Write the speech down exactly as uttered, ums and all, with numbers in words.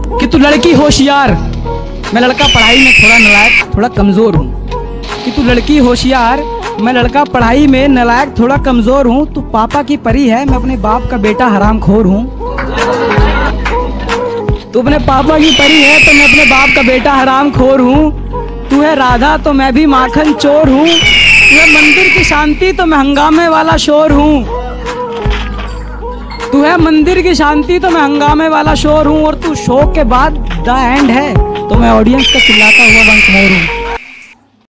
कि तू लड़की होशियार, मैं लड़का पढ़ाई में थोड़ा नालायक थोड़ा कमजोर हूँ। कि तू लड़की होशियार, मैं लड़का पढ़ाई में नालायक थोड़ा कमजोर हूँ। तू पापा की परी है, मैं अपने बाप का बेटा हरामखोर हूँ। तू अपने पापा की परी है तो मैं अपने बाप का बेटा हरामखोर हूँ। तू है राधा तो मैं भी माखन चोर हूँ। तू है मंदिर की शांति तो मैं हंगामे वाला शोर हूँ। तू है मंदिर की शांति तो मैं हंगामे वाला शोर हूँ। और तू शो के बाद द एंड है तो मैं ऑडियंस का चिल्लाता हुआ वंश मोर हूँ।